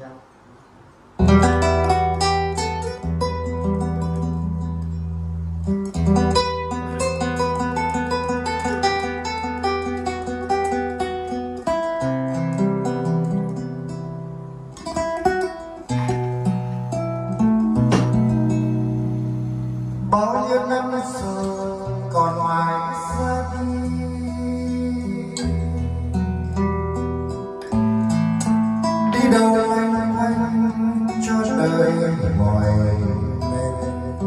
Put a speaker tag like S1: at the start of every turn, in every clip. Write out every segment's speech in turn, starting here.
S1: Bao nhiêu năm rồi còn mãi xa đi, đi đâu anh cho đời mỏi mệt.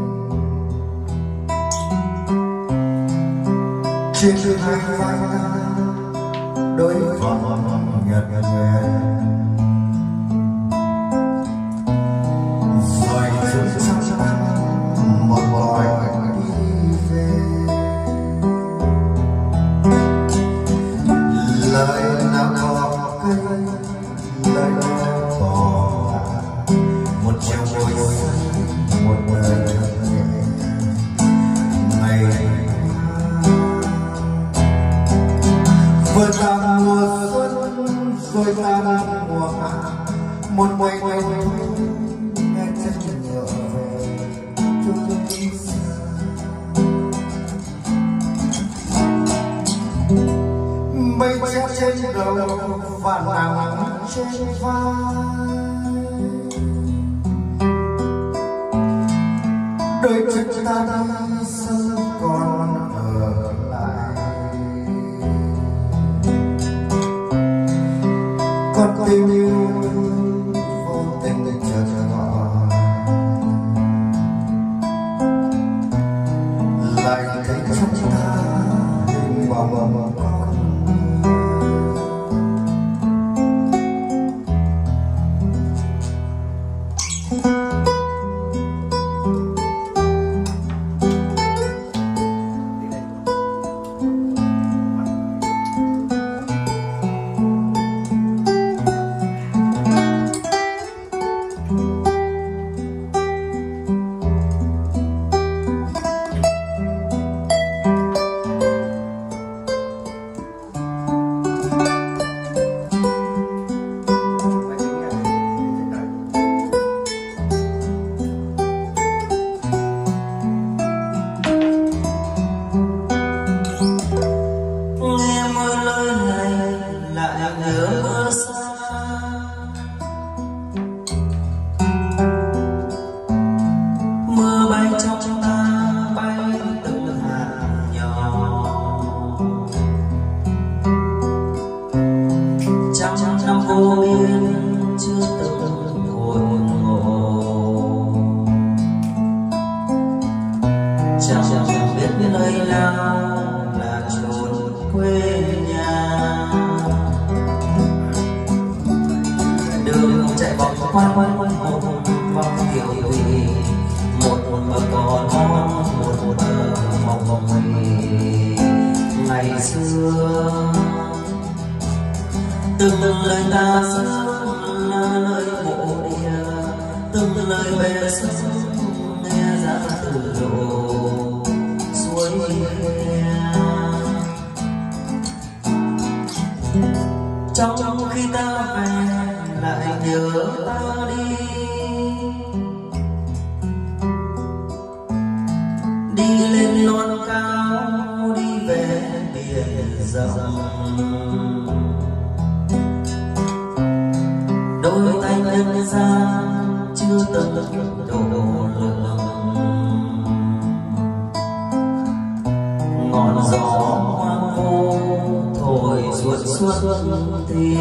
S1: Trên hai vai đôi vòng nhật nguyện, rồi rút sang một cõi đi về. Lời nào có cây, lời nào có một chiều môi xanh, một đời thật nhẹ. Ngày vừa ta mùa xuân rồi ta mùa hạ, một ngày ngày nghe chân nhớ về chung đi xa. Mây che trên đầu và nắng trên vai, đôi chân ta đi sớm còn ở lại. Con tình yêu vô tình chờ gọi, lại thấy trong ta hình bóng con.
S2: Mưa bay trong ta bay từng hạt nhỏ, trăm năm vô biên chưa từng hồi ngộ. Chẳng biết nơi nào là chốn quê nhà, đường chạy vòng quanh một vòng kiểu gì, một bờ cỏ non, một bờ mộng mì. Ngày xưa từng lời ta sớm là lời mộ địa, từng lời về sớm nghe ra từ lộ suối khe. Trong khi ta về lại nhớ ta đi, đi lên non cao, đi về biển rộng. Đôi tay nhân gian chưa từng đổ lượng, ngọn gió hoang vô thổi suốt xuân thì.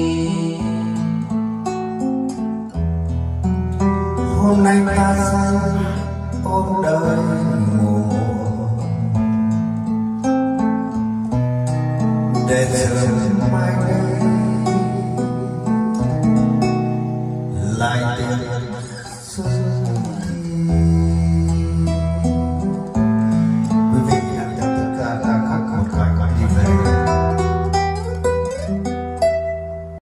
S1: Hôm nay ta say ôm đời ngủ, để sớm mai đây lại tình xuân.